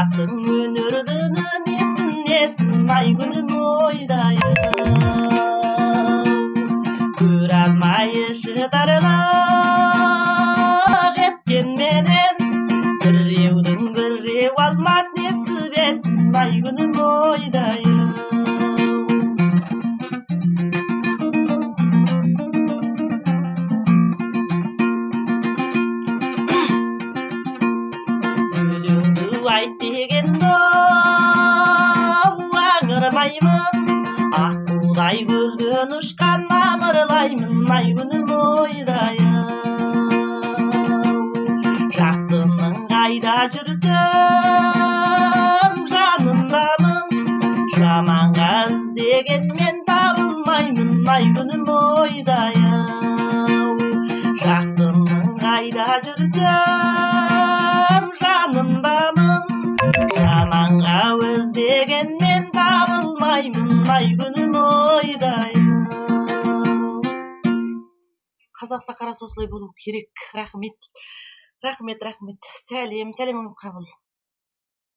жасың өнердің несін ай күнім ойдайын көре алмай шытарлық еткенменен біреудің біреу алмас несібесін ай күнім ойдайын айт дегенді аңырмаймын аққудай көзден ұшқан мамырлаймын ай күнім ойдайын жақсының қайда жүрсем жанындамын жаманға іздегенмен табылмаймын ай күнім ойдайын жақсының қайда жүрсем жанындамын жаманға іздегенмен табылмаймын ай күнім ойдайын. Қазақ сахарасы осылай болу керек. Рахмет. Сәлеміңіз қабыл.